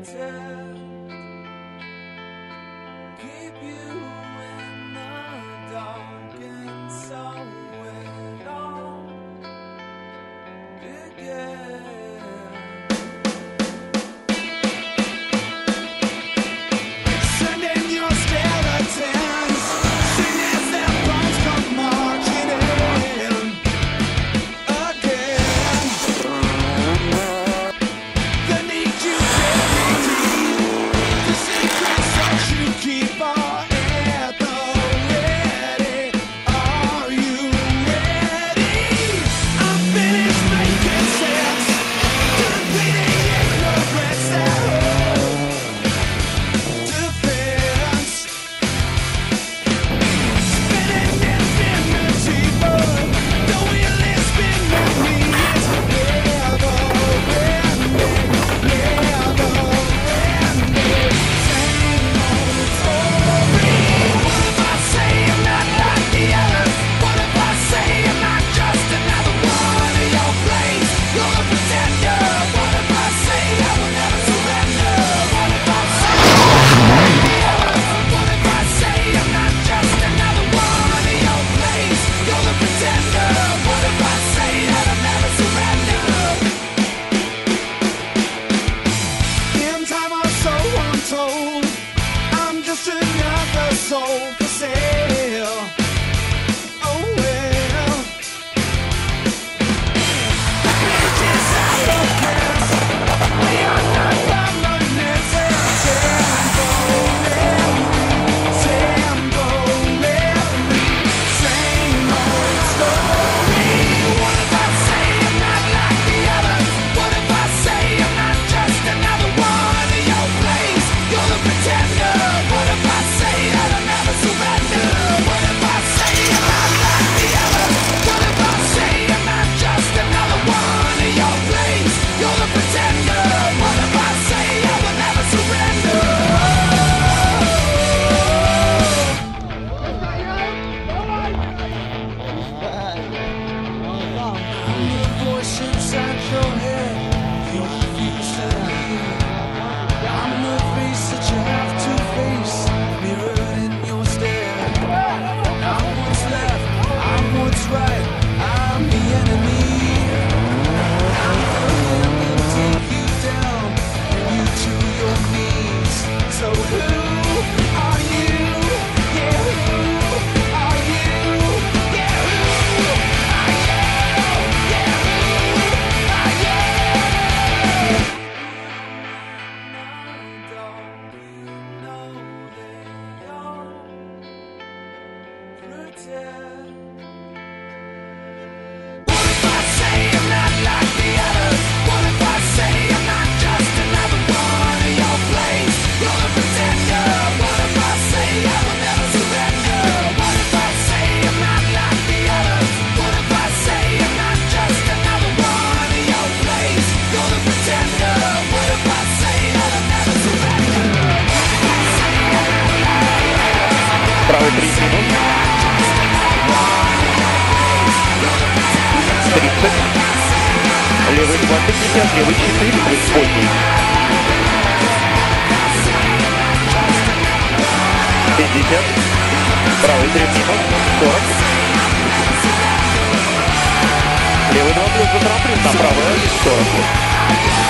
keep you in the dark, and so it all began. Sending your skeletons, sing as their bones come marching in again. The need you very deep, the secrets that you keep are at the ready. Are you ready? I'm finished making sense, defeating ignorance that holds defense. Spinning infinity, but the wheel is spinning me. It's never ending, never ending. Same old story. What if I say I'm not like the others? What if I say I'm not just another one of your plays? You're a pretender. What if I say I will never surrender? What if I say what if I say I'm not just another one of your plays? You're the pretender. What if I say that I'll never surrender? In time or so untold, I'm just another soul for sale. Oh well. Pages out of gas, we are not permanent. Temporary, same old story. What if I say I'm not like the others? What if I say I'm not just another one of your plays? You're the pretender. What if I say that I'll never surrender? What if I say I'm not like the others? What if I say I'm not just another one of your plays? You're the pretender. What if I say I will never surrender? I'm the voice inside your head. You're confused and weak. I'm the face that you have to face, mirrored in your stare. I'm what's left, I'm what's right, I'm the enemy. I'm the man that take you down, bring you to your knees. So who are you? Yeah, who are you? Yeah, who are you? Yeah, who are you? Don't you know they all pretend? What if I say I'm not like the others? What if I say I'm not just another one of your plays? You're the pretender. What if I say I will never surrender? What if I say I'm not like the others? What if I say I'm not just another one of your plays? You're the pretender. What if I say that I'll never surrender? Правый 30 минут. 30. Левый 20, левый 4, плюс поздний. 50. Правый 30 минут. 40. Левый 2 плюс 2 плюс, а правый 40.